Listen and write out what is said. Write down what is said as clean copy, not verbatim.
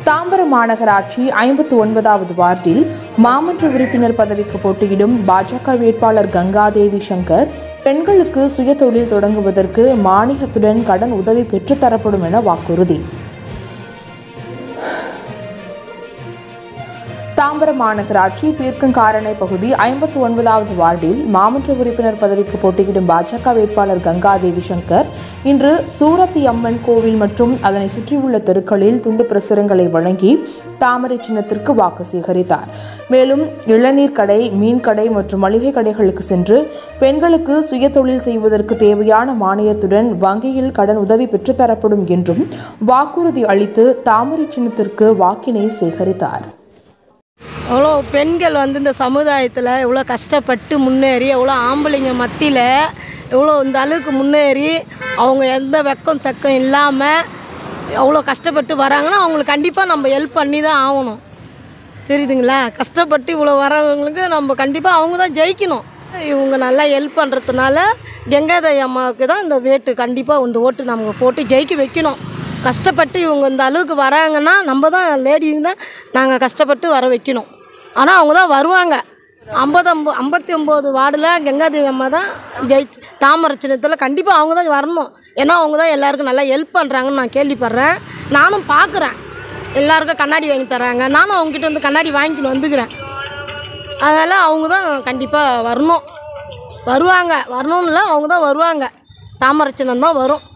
தாம்பரம் மாநகராட்சி 59வது வார்டில் மாமன்ற உறுப்பினர் பதவிக்கு போட்டியிடும் பாஜக வேட்பாளர் கங்காதேவி சங்கர் பெண்களுக்கு சுயதொழில் தொடங்குவதற்கு மானியத்துடன் கடன் உதவி பெற்றுத்தரப்படும் என வாக்குறுதி. தாம்பரம் மாநகராட்சி பீர்க்கங்காரணை பகுதி 59வது வார்டில் மாமன்ற உறுப்பினர் பதவிக்கு போட்டியிடும் பாஜக வேட்பாளர் கங்காதேவி சங்கர் இன்று சூரத்தி அம்மன் கோவில் மற்றும் அதனை சுற்றியுள்ள தெருக்களில் துண்டு பிரசுரங்களை வழங்கி தாமரை சின்னத்திற்கு வாக்கு சேகரித்தார். மேலும் இளநீர் கடை, மீன் கடை மற்றும் மளிகை கடைகளுக்கு சென்று பெண்களுக்கு சுயதொழில் செய்வதற்கு தேவையான மானியத்துடன் வங்கியில் கடன் உதவி பெற்றுத்தரப்படும் என்றும் வாக்குறுதி அளித்து தாமரை சின்னத்திற்கு வாக்கினை சேகரித்தார். எவ்வளோ பெண்கள் இந்த சமுதாயத்தில் எவ்வளோ கஷ்டப்பட்டு முன்னேறி, எவ்வளோ ஆம்பளைங்க மத்தியில் எவ்வளோ இந்த அளவுக்கு முன்னேறி அவங்க எந்த வெக்கம் சக்கம் இல்லாமல் எவ்வளோ கஷ்டப்பட்டு வராங்கன்னா அவங்களுக்கு கண்டிப்பாக நம்ம ஹெல்ப் பண்ணி தான் ஆகணும். தெரியுதுங்களா? கஷ்டப்பட்டு இவ்வளோ வரவங்களுக்கு நம்ம கண்டிப்பாக அவங்க தான் ஜெயிக்கணும். இவங்க நல்லா ஹெல்ப் பண்ணுறதுனால கங்காதேவி அம்மாவுக்கு தான் இந்த கண்டிப்பாக இந்த ஓட்டு நம்ம போட்டு ஜெயிக்க வைக்கணும். கஷ்டப்பட்டு இவங்க இந்த அளவுக்கு வராங்கன்னா நம்ம தான் லேடிஸ் தான் நாங்கள் கஷ்டப்பட்டு வர வைக்கணும். ஆனால் அவங்க தான் வருவாங்க. 59 வார்டில் கங்காதேவி அம்மா தான் தாமரை சின்னத்தில் கண்டிப்பாக அவங்க தான் வரணும். ஏன்னா அவங்க தான் எல்லாருக்கும் நல்லா ஹெல்ப் பண்ணுறாங்கன்னு நான் கேள்விப்படுறேன். நானும் பார்க்குறேன். எல்லாருக்கும் கண்ணாடி வாங்கி தராங்க. நானும் அவங்ககிட்ட கண்ணாடி வாங்கிக்கிட்டு வந்துக்கிறேன். அதனால் அவங்க தான் கண்டிப்பாக வரணும். வருவாங்க. வரணும்ல, அவங்க தான் வருவாங்க. தாமரை சின்னம் தான் வரும்.